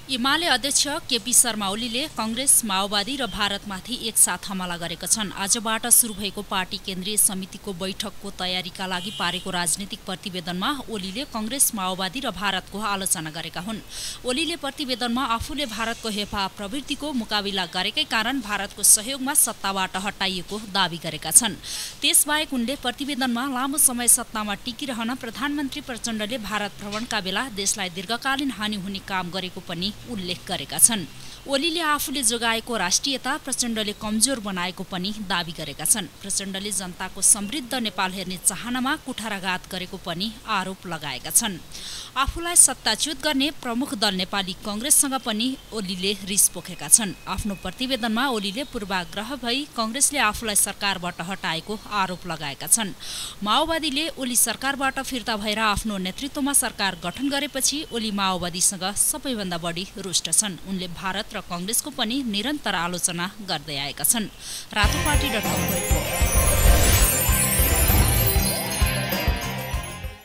एमाले अध्यक्ष केपी शर्मा ओलीले कांग्रेस, माओवादी र भारतमाथि एकसाथ हमला गरेका छन्। आजबाट सुरु भएको पार्टी केन्द्रीय समितिको बैठकको तयारीका लागि पारेको राजनीतिक प्रतिवेदनमा ओलीले कांग्रेस, माओवादी र भारतको आलोचना गरेका हुन्। ओलीले प्रतिवेदनमा आफूले भारतको हेफा प्रवृत्तिको मुकाबिला गरेकै कारण भारतको सहयोगमा सत्ताबाट हटाइएको दावी गरेका छन्। त्यसबाहेक उनले प्रतिवेदनमा लामो समय सत्तामा टिकिरहन प्रधानमन्त्री प्रचण्डले भारत भ्रमणका बेला देशलाई दीर्घकालीन हानि हुने काम गरेको पनि उल्लेख गरेका छन्। ओलीले आफूले जोगाएको राष्ट्रियता प्रचण्डले कमजोर बनाएको पनि दावी गरेका छन्। प्रचण्डले जनताको समृद्ध नेपाल हेर्ने चाहनामा कुठाराघात गरेको पनि आरोप लगाएका छन्। आफूलाई सत्ताच्युत गर्ने प्रमुख दल नेपाली कांग्रेससँग पनि ओलीले रिस पोखेका छन्। आफ्नो प्रतिवेदनमा ओलीले पूर्वाग्रह भई कांग्रेसले आफूलाई सरकारबाट हटाएको आरोप लगाएका छन्। माओवादीले ओली सरकारबाट फिर्ता भएर आफ्नो नेतृत्वमा सरकार गठन गरेपछि ओली माओवादीसँग सबैभन्दा बढी रुष्ट छन्। उनले भारत र कांग्रेसको पनि निरन्तर आलोचना गर्दै आएका छन्। रातोपार्टी.com